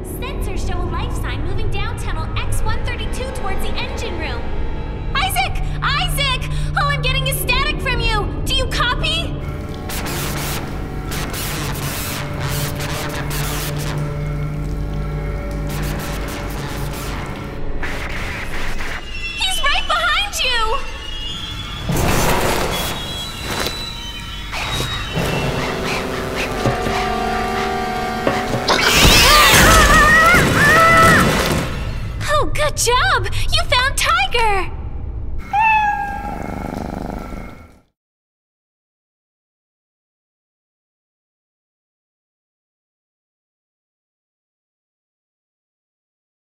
Sensors show a life sign moving down tunnel X132 towards the engine room. Isaac! Isaac! All I'm getting is static!